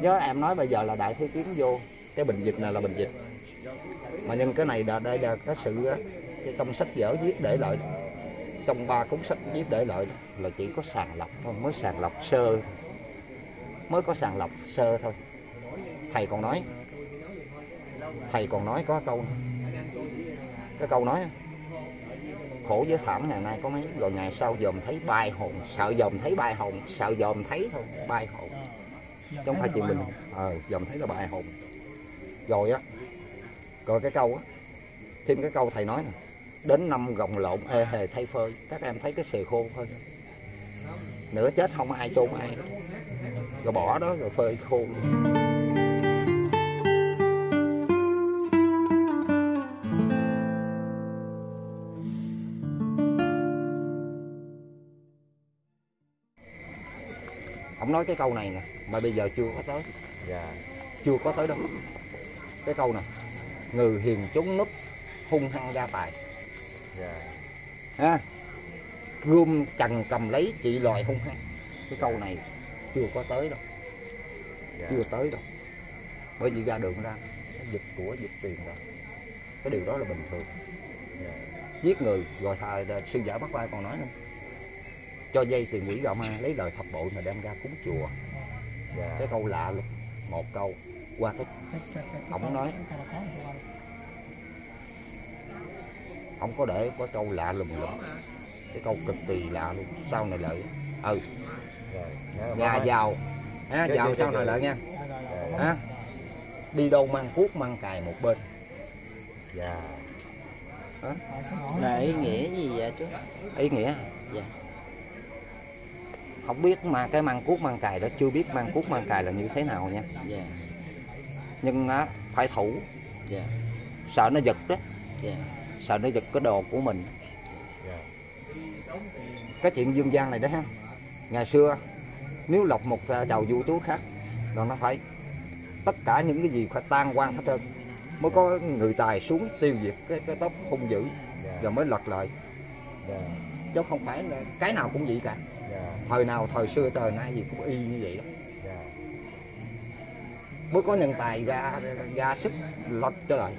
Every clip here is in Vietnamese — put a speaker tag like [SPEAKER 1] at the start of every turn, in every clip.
[SPEAKER 1] Nhớ em nói bây giờ là Đại Thế Kiếm vô, cái bình dịch này là bình dịch. Mà nhưng cái này đây là cái sự cái trong sách vở viết để lại, trong 3 cuốn sách viết để lại là chỉ có sàng lọc thôi, mới sàng lọc sơ, mới có sàng lọc sơ thôi. Thầy còn nói có câu, cái câu nói khổ với thảm ngày nay có mấy, rồi ngày sau dòm thấy bai hồn, sợ dòm thấy bai hồn, sợ dòm thấy thôi, bai hồn chứ không phải chuyện mình dòm thấy là bai hồn. Rồi á, rồi cái câu á, thêm cái câu thầy nói nè, đến năm gồng lộn ê hề thay phơi. Các em thấy cái xề khô thôi, nửa chết không ai chôn ai, rồi bỏ đó rồi phơi khô. Ông nói cái câu này nè, mà bây giờ chưa có tới. Chưa có tới đâu. Cái câu nè, người hiền trốn núp, hung hăng gia tài. Gươm trần cầm lấy trị loài hung hăng. Cái câu này chưa có tới đâu. Chưa tới đâu. Bởi vì ra đường ra giật của giật tiền rồi, cái điều đó là bình thường. Giết người rồi thà sư giả Bắt Vai còn nói nữa, cho dây tiền quỷ gạo ma, lấy lời thập bội mà đem ra cúng chùa. Cái câu lạ luôn, một câu qua cái ổng nói, ổng có để có câu lạ lùng lắm, cái câu cực kỳ lạ luôn. Sau này lợi nhà giàu giàu sau này lợi nha, đi đâu mang cuốc mang cài một bên.
[SPEAKER 2] Là ý nghĩa gì vậy chú?
[SPEAKER 1] Ý nghĩa không biết, mà cái mang cuốc mang cài đó chưa biết mang cuốc mang cài là như thế nào nha. Nhưng phải thủ, sợ nó giật đó, sợ nó giật cái đồ của mình. Cái chuyện dương gian này đó ha, ngày xưa nếu lọc một chầu vua chúa khác rồi nó phải tất cả những cái gì phải tan quang hết trơn, mới có người tài xuống tiêu diệt cái tóc hung dữ rồi mới lật lại. Chứ không phải là cái nào cũng vậy cả. Thời nào thời xưa thời nay gì cũng y như vậy đó. Mới có nhân tài ra sức lật trở lại.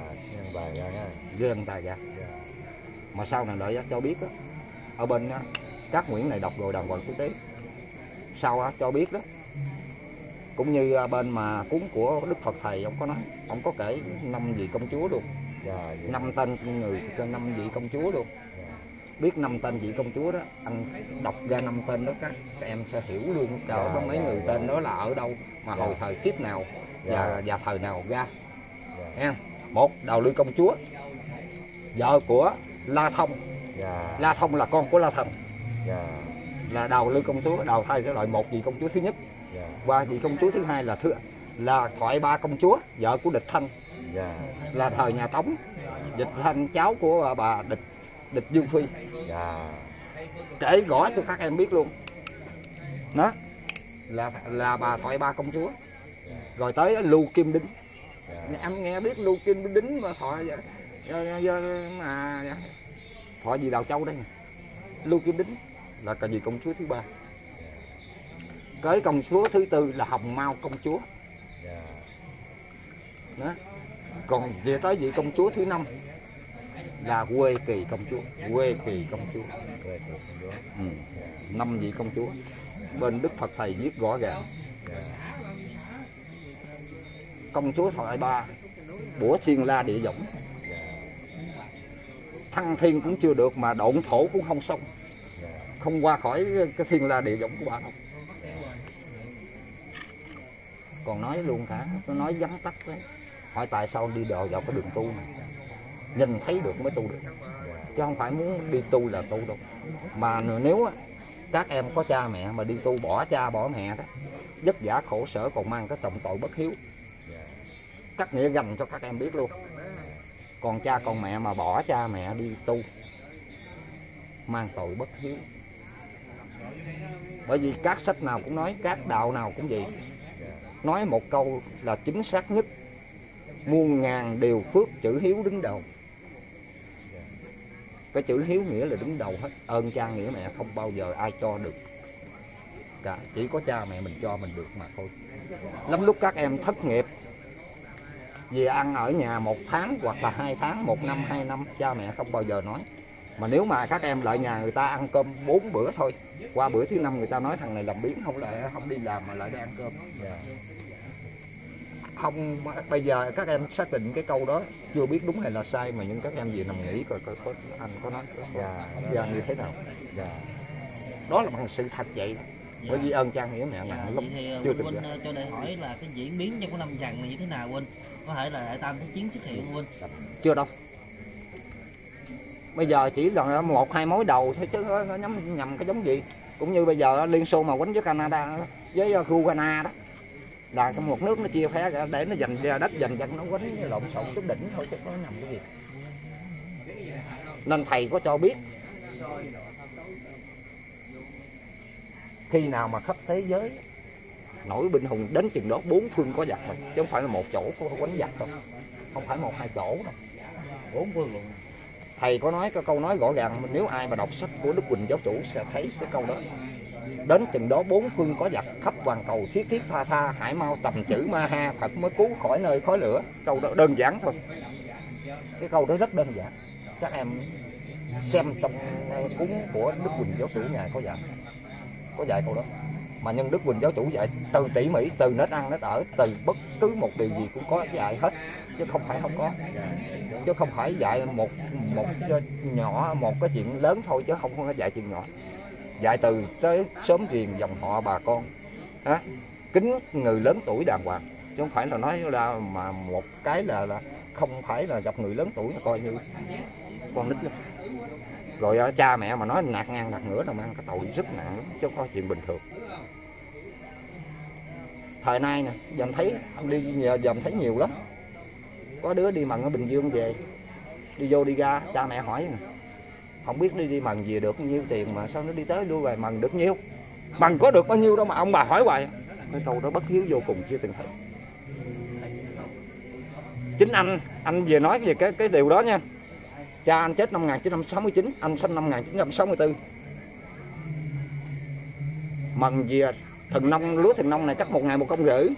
[SPEAKER 1] Nhân tài ra. Mà sau này lợi cho biết đó, ở bên các Nguyễn này đọc rồi đàng hoàng quốc tế. Sau cho biết đó, cũng như bên mà cuốn của Đức Phật Thầy, ông có nói, ông có kể 5 vị công chúa luôn. 5 tên người, 5 vị công chúa luôn. Biết 5 tên vị công chúa đó, anh đọc ra 5 tên đó các em sẽ hiểu luôn có mấy người tên đó là ở đâu, mà hồi thời kiếp nào và thời nào ra. Một, Đào Lư công chúa, vợ của La Thông. La Thông là con của La Thần. Là Đào Lư công chúa, đào thai cái loại một vị công chúa thứ nhất. Và vị công chúa thứ hai là Thoại Ba công chúa, vợ của Địch Thanh. Là thời nhà Tống. Địch Thanh cháu của bà Địch Dương Phi. Kể rõ cho các em biết luôn. Đó là bà Thoại Ba công chúa. Rồi tới Lưu Kim Đính. Em nghe biết Lưu Kim Đính mà Thoại gì Đào Châu đây nè. Lưu Kim Đính là cả vị công chúa thứ 3. Cái công chúa thứ 4 là Hồng Mao công chúa. Đó. Còn về tới vị công chúa thứ 5 là Quê Kỳ công chúa. Quê Kỳ công chúa. 5 vị công chúa. Bên Đức Phật Thầy viết rõ ràng. Công chúa Thoại Ba bủa thiên la địa võng, thăng thiên cũng chưa được mà độn thổ cũng không xong, không qua khỏi cái thiên la địa võng của bà đâu. Còn nói luôn cả, nó nói vắn tắt đấy. Hỏi tại sao đi đò vào cái đường tu này, nhìn thấy được mới tu được, chứ không phải muốn đi tu là tu đâu. Mà nếu các em có cha mẹ mà đi tu bỏ cha bỏ mẹ đó, vất vả khổ sở còn mang cái trọng tội bất hiếu. Cắt nghĩa gành cho các em biết luôn. Còn cha còn mẹ mà bỏ cha mẹ đi tu, mang tội bất hiếu. Bởi vì các sách nào cũng nói, các đạo nào cũng vậy. Nói một câu là chính xác nhất: muôn ngàn điều phước, chữ hiếu đứng đầu. Cái chữ hiếu nghĩa là đứng đầu hết. Ơn cha nghĩa mẹ không bao giờ ai cho được. cả, chỉ có cha mẹ mình cho mình được mà thôi. Lắm lúc các em thất nghiệp vì ăn ở nhà 1 tháng hoặc là 2 tháng, 1 năm, 2 năm, cha mẹ không bao giờ nói. Mà nếu mà các em lại nhà người ta ăn cơm 4 bữa thôi, qua bữa thứ 5 người ta nói thằng này làm biếng, không đi làm mà lại đi ăn cơm. Không, bây giờ các em xác định cái câu đó chưa biết đúng hay là sai, mà những các em về nằm nghĩ coi anh có nói như thế nào. Đó là bằng sự thật vậy đó. Bởi vì ơn cha nghĩa mẹ nặng lắm.
[SPEAKER 2] Chưa từng cho đại hỏi là cái diễn biến trong cái năm Dần này như thế nào huynh? Có thể là Đại Tam Thế Chiến xuất hiện huynh?
[SPEAKER 1] Chưa đâu. Bây giờ chỉ là 1-2 mối đầu thôi chứ nó nhầm cái giống gì. Cũng như bây giờ Liên Xô mà quýnh với Canada với Ukraine đó, là một nước nó chia phe để nó giành ra đất, giành dân, nó quýnh với lộn xộn chút đỉnh thôi chứ có nhầm cái gì. Nên thầy có cho biết khi nào mà khắp thế giới nổi binh hùng đến chừng đó 4 phương có giặc thôi, chứ không phải là một chỗ có quánh giặc đâu, không phải 1-2 chỗ đâu, 4 phương luôn. Thầy có nói cái câu nói rõ ràng, nếu ai mà đọc sách của Đức Quỳnh Giáo Chủ sẽ thấy cái câu đó. Đến chừng đó 4 phương có giặc, khắp hoàn cầu thiết thiết tha tha, hãy mau tầm chữ ma ha, Phật mới cứu khỏi nơi khói lửa. Câu đó đơn giản thôi, cái câu đó rất đơn giản. Các em xem trong cuốn của Đức Quỳnh Giáo Chủ ngài có dạy câu đó. Mà nhân Đức Quỳnh Giáo Chủ dạy từ tỉ mỉ, từ nết ăn nết ở, từ bất cứ một điều gì cũng có dạy hết, chứ không phải không có. Chứ không phải dạy một nhỏ, một cái chuyện lớn thôi, chứ không có dạy chuyện nhỏ. Dạy từ tới xóm riềng dòng họ bà con, kính người lớn tuổi đàng hoàng, chứ không phải là nói là mà một cái là không phải là gặp người lớn tuổi là coi như con nít lắm. Rồi cha mẹ mà nói nạt ngang nạt ngửa là mang cái tội rất nặng lắm, chứ không có chuyện bình thường. Thời nay nè, dòm thấy nhiều lắm. Có đứa đi mần ở Bình Dương về, đi vô đi ra, cha mẹ hỏi nè, không biết đi mần về được bao nhiêu tiền mà sao nó đi tới lui về mần được nhiêu, mần có được bao nhiêu đâu mà ông bà hỏi hoài. Cái câu đó bất hiếu vô cùng, chưa từng thấy. Chính anh về nói về cái điều đó nha. Cha anh chết năm 1969, anh sinh năm 1964. Mần về thần nông, lúa thần nông này cắt 1 ngày 1 công rưỡi.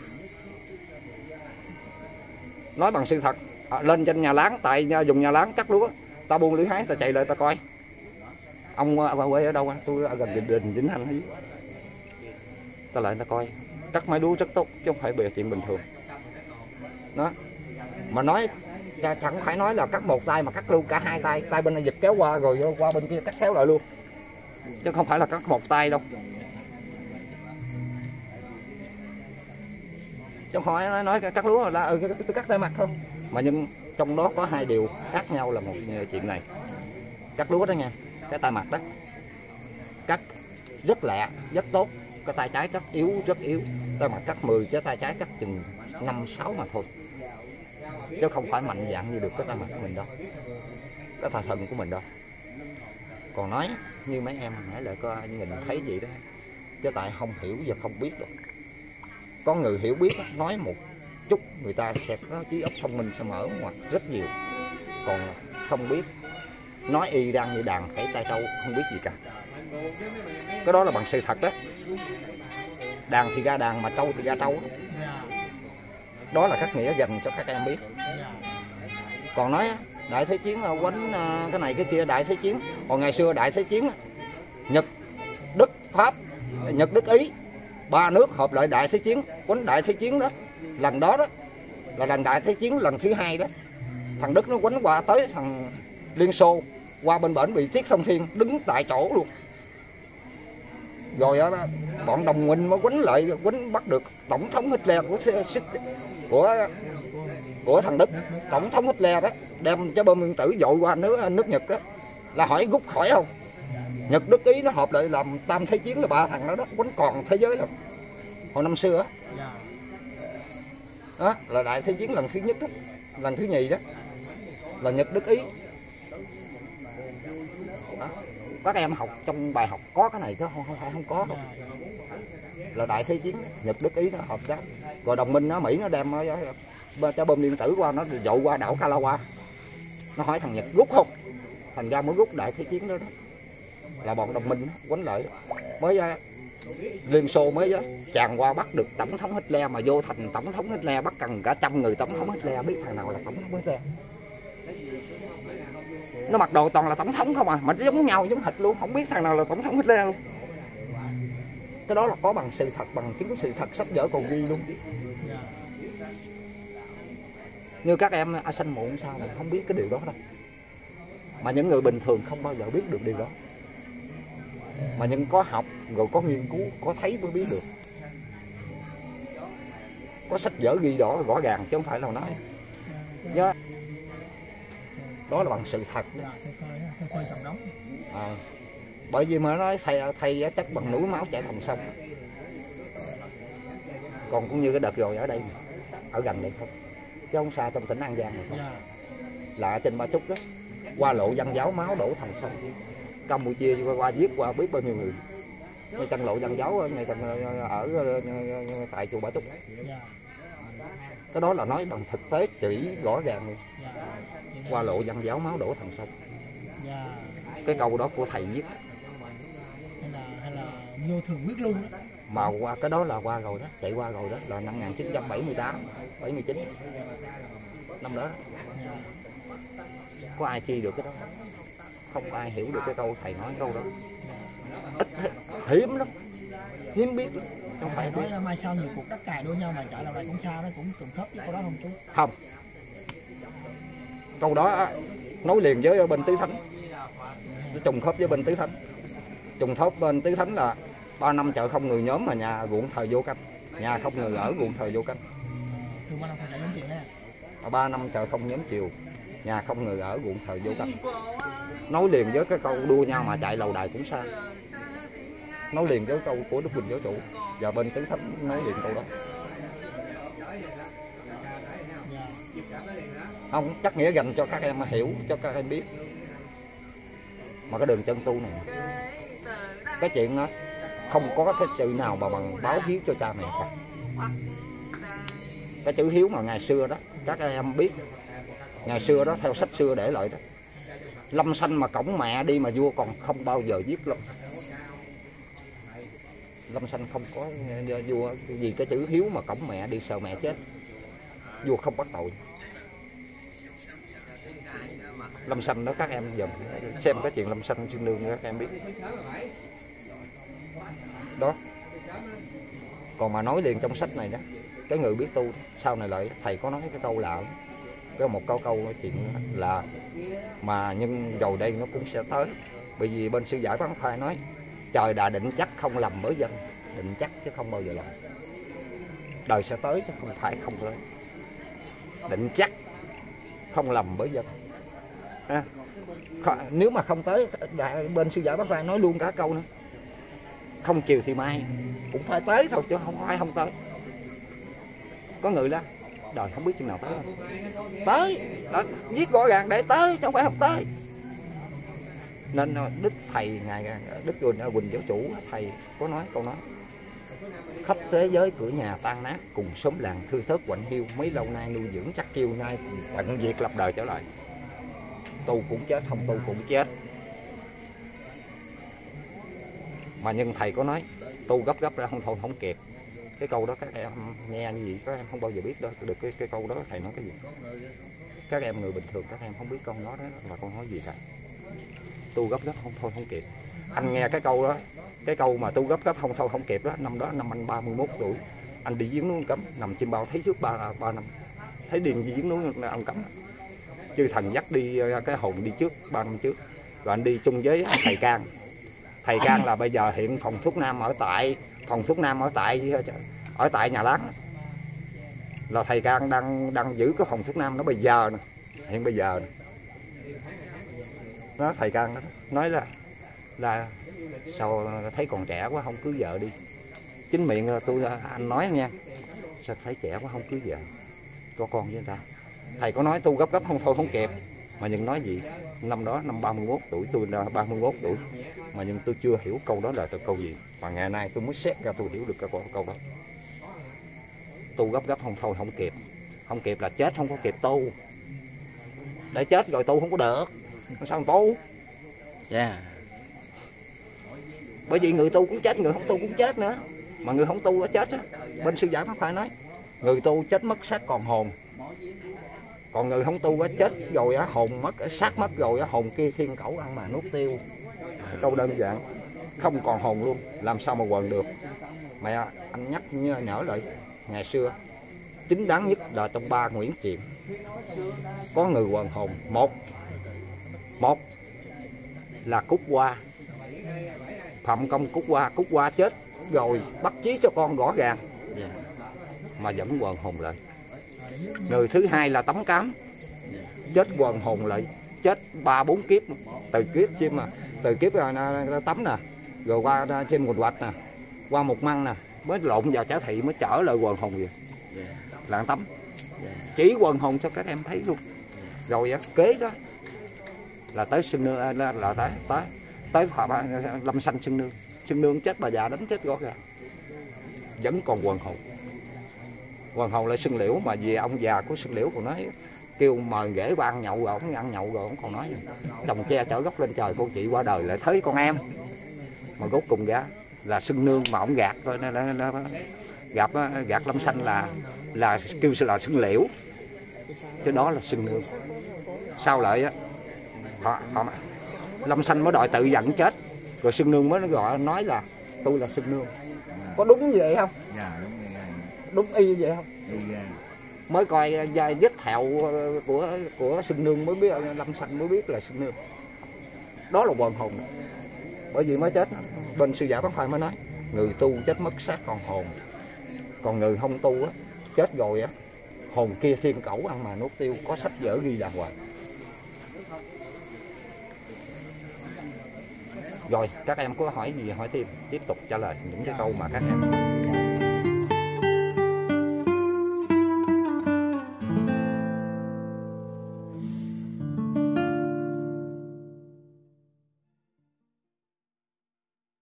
[SPEAKER 1] Nói bằng sự thật, lên trên nhà láng, tại dùng nhà láng cắt lúa, ta buông lưỡi hái, ta chạy lại ta coi. Ông quê ở đâu? Tôi ở gần Đình Vĩnh Hành ấy. Ta lại ta coi, cắt máy lúa rất tốt, chứ không phải bề chuyện bình thường. Đó. Mà nói chẳng phải nói là cắt 1 tay mà cắt luôn cả 2 tay, tay bên này giật kéo qua rồi qua bên kia cắt kéo lại luôn, chứ không phải là cắt 1 tay đâu. Chứ không phải nói cắt lúa là tôi cắt tay mặt thôi. Mà nhưng trong đó có 2 điều khác nhau là một chuyện này. Cắt lúa đó nha, cái tay mặt đó cắt rất lẹ, rất tốt. Cái tay trái cắt yếu, rất yếu. Tay mặt cắt 10 chứ tay trái cắt chừng 5-6 mà thôi, chứ không phải mạnh dạng như được cái tay mặt của mình đâu, cái tay thần của mình đâu. Còn nói như mấy em nãy lại coi nhìn thấy gì đó, chứ tại không hiểu và không biết được. Có người hiểu biết nói một chút người ta sẽ có trí óc thông minh sẽ mở ngoặt rất nhiều, còn không biết nói y đang như đàn khẩy tay trâu, không biết gì cả. Cái đó là bằng sự thật đó. Đàn thì ra đàn mà trâu thì ra trâu. Đó là các nghĩa dành cho các em biết. Còn nói Đại Thế Chiến quánh cái này cái kia, Đại Thế Chiến. Còn ngày xưa Đại Thế Chiến Nhật, Đức, Pháp, Nhật, Đức, Ý, 3 nước hợp lại Đại Thế Chiến, quánh Đại Thế Chiến đó. Lần đó đó là lần Đại Thế Chiến lần thứ 2 đó. Thằng Đức nó quánh qua tới thằng Liên Xô, qua bên bển bị Tiết Thông Thiên đứng tại chỗ luôn. Rồi bọn đồng minh mới quánh lại, quánh bắt được tổng thống Hitler của thằng Đức, tổng thống Hitler đó, đem cho bom nguyên tử dội qua nước Nhật đó, là hỏi rút khỏi không. Nhật, Đức, Ý nó hợp lại làm Tam Thế Chiến là 3 thằng đó quánh còn thế giới rồi hồi năm xưa đó, là Đại Thế Chiến lần thứ nhất đó, lần thứ nhì đó là Nhật, Đức, Ý đó. Các em học trong bài học có cái này chứ không có đâu. Là Đại Thế Chiến Nhật, Đức, Ý nó hợp đó. Rồi đồng minh nó Mỹ nó đem cho bom điện tử qua, nó dội qua đảo Kalawa, nó hỏi thằng Nhật rút không, thành ra mới rút Đại Thế Chiến đó, đó. Là bọn đồng minh quánh lợi mới Liên Xô mới đó, tràn qua bắt được tổng thống Hitler, mà vô thành tổng thống Hitler bắt cần cả 100 người tổng thống Hitler, biết thằng nào là tổng thống Hitler. Nó mặc đồ toàn là tổng thống không à, mà nó giống nhau giống hệt luôn, không biết thằng nào là tổng thống Hitler luôn. Cái đó là có bằng sự thật, bằng chứng sự thật, sách vở còn ghi luôn. Như các em sanh muộn sao mà không biết cái điều đó đâu. Mà những người bình thường không bao giờ biết được điều đó. Mà những có học rồi có nghiên cứu, có thấy mới biết được. Có sách vở ghi rõ ràng chứ không phải là nói. Đó là bằng sự thật. Bởi vì mà nói thầy chắc bằng núi máu chảy thành sông. Còn cũng như cái đợt rồi ở đây, ở gần đây không, chứ không xa, trong tỉnh An Giang này không. Là ở trên Ba Chúc đó, qua lộ Văn Giáo máu đổ thành sông. Campuchia qua giết qua biết bao nhiêu người. Ngay chân lộ Văn Giáo, ngay chân ở tại chùa Ba Chúc. Cái đó là nói bằng thực tế chỉ rõ ràng luôn. Qua lộ Văn Giáo máu đổ thành sông. Cái câu đó của thầy viết.
[SPEAKER 3] Hay là vô thường biết luôn đó.
[SPEAKER 1] Mà qua cái đó là qua rồi đó, chạy qua rồi đó, là năm 1978, 79. Năm đó. Có ai chi được cái đó? Không ai hiểu được cái câu thầy nói câu đó. Ít, hiếm lắm, hiếm biết lắm. Không phải
[SPEAKER 3] nói mai sau nhiều cuộc đất cài đua nhau mà chạy lâu lại cũng sao, đó cũng trùng khớp với câu đó không chú?
[SPEAKER 1] Không. Câu đó nối liền với bên Tứ Thánh. Nó trùng khớp với bên Tứ Thánh. Trùng khớp bên Tứ Thánh là 3 năm chợ không người nhóm mà nhà ruộng thời vô canh. Nhà không người ở ruộng thời vô canh. 3 năm chợ không nhóm chiều, nhà không người ở ruộng thời vô canh. Nối liền với cái câu đua nhau mà chạy lầu đài cũng xa. Nối liền với câu của Đức Bình Giáo Chủ. Và bên Tứ Thánh nối liền câu đó. Không, chắc nghĩa dành cho các em hiểu, cho các em biết. Mà cái đường chân tu này, cái chuyện đó không có cái sự nào mà bằng báo hiếu cho cha mẹ cả. Cái chữ hiếu mà ngày xưa đó, các em biết, ngày xưa đó theo sách xưa để lại đó, lâm sanh mà cổng mẹ đi mà vua còn không bao giờ giết lắm. Lâm sanh không có vua, vì cái chữ hiếu mà cổng mẹ đi sợ mẹ chết, vua không bắt tội. Lâm sanh đó các em dùm xem cái chuyện lâm sanh xương nương các em biết đó. Còn mà nói liền trong sách này đó, cái người biết tu sau này lại thầy có nói cái câu lạ, cái một câu chuyện là mà nhưng rồi đây nó cũng sẽ tới. Bởi vì bên sư giải Bán Khoai nói trời đã định chắc không lầm bởi dân, định chắc chứ không bao giờ lầm. Đời sẽ tới chứ không phải không tới, định chắc không lầm bởi dân. Nếu mà không tới, bên sư giải Bán Khoai nói luôn cả câu nữa, không chiều thì mai cũng phải tới thôi chứ không phải không tới. Có người đó đời không biết chừng nào tới không? Tới đó, viết rõ ràng để tới chứ không phải không tới. Nên đức thầy ngài Đức Quỳnh Giáo Chủ thầy có nói câu nói khắp thế giới cửa nhà tan nát, cùng xóm làng thưa thớt quạnh hiu, mấy lâu nay nuôi dưỡng chắc chiêu, nay tận diệt lập đời trở lại. Tu cũng chết, không tu cũng chết. Mà nhưng thầy có nói tu gấp ra không thôi không kịp. Cái câu đó các em nghe như gì các em không bao giờ biết đó được cái câu đó thầy nói cái gì. Các em người bình thường các em không biết câu nói đó là câu nói gì cả. Tu gấp không thôi không kịp. Anh nghe cái câu đó, cái câu mà tu gấp không thôi không kịp đó, năm đó năm anh 31 tuổi, anh đi giếng núi Cấm, nằm chim bao thấy trước 3 năm, thấy điền giếng núi ông Cấm. Chư thần dắt đi cái hồn đi trước 3 năm trước, rồi anh đi chung với thầy Can. Thầy Can là bây giờ hiện phòng thuốc nam ở tại nhà Láng. Là thầy Can đang giữ cái phòng thuốc nam nó bây giờ nè, hiện bây giờ nè. Nó thầy Can đó, nói là sao thấy còn trẻ quá không cưới vợ đi. Chính miệng anh nói nha, sao thấy trẻ quá không cưới vợ, có con với người ta. Thầy có nói tu gấp không thôi không kịp. Mà nhưng nói gì, năm đó năm 31 tuổi, tôi là 31 tuổi, mà nhưng tôi chưa hiểu câu đó là câu gì. Và ngày nay tôi mới xét ra tôi hiểu được cái câu đó. Tu gấp không thôi không kịp. Không kịp là chết không có kịp tu. Để chết rồi tu không có được, sao tu?
[SPEAKER 2] Yeah.
[SPEAKER 1] Bởi vì người tu cũng chết, người không tu cũng chết nữa. Mà người không tu có chết á, bên sư giải Pháp Khoa nói người tu chết mất xác còn hồn, còn người không tu á chết rồi á hồn mất, xác mất rồi á hồn kia thiên cẩu ăn mà nuốt tiêu. Câu đơn giản, không còn hồn luôn, làm sao mà quần được. Mẹ anh nhắc nhở lại, ngày xưa chính đáng nhất là trong 3 Nguyễn Xiển có người quần hồn. Một là Cúc Hoa, Phạm Công Cúc Hoa chết rồi bắt chí cho con rõ ràng mà vẫn quần hồn lại. Người thứ hai là Tống Cám, chết quần hồn lại, chết 3-4 kiếp, từ kiếp chim mà từ kiếp Tắm nè, rồi qua trên Quỳnh Hoạch nè, qua Một Măng nè, mới lộn vào Trả Thị mới trở lại quần hồn về là Tắm, chỉ quần hồn cho các em thấy luôn. Rồi kế đó là tới Xuân Nương, là tới Lâm Sanh Xuân Nương chết bà già đánh chết rõ ràng, vẫn còn quần hồn. Quần hồn là Xuân Liễu, mà về ông già của Xuân Liễu còn nói kêu mời ghế ba ăn nhậu rồi, ông ăn nhậu rồi ông còn nói đồng tre chở gốc lên trời, cô chị qua đời lại thấy con em. Mà gốc cùng ra là Xuân Nương mà ông gạt thôi, gạt Lâm Sanh là kêu là Xuân Liễu, chứ đó là Xuân Nương. Sau lại á Lâm Sanh mới đòi tự giận chết, rồi Xuân Nương mới gọi nói là tôi là Xuân Nương. Có đúng vậy không?
[SPEAKER 4] Dạ
[SPEAKER 1] Đúng y vậy không? Mới coi vết thẹo của Xuân Nương mới biết, Lâm Sanh mới biết là Xuân Nương. Đó là quần hồn. Bởi vì mới chết bên sư giả Pháp Khoa mới nói người tu chết mất xác còn hồn, còn người không tu á chết rồi á hồn kia thiên cẩu ăn mà nuốt tiêu, có sách vở ghi đàng hoàng. Rồi các em có hỏi gì hỏi thêm, tiếp tục trả lời những cái câu mà các em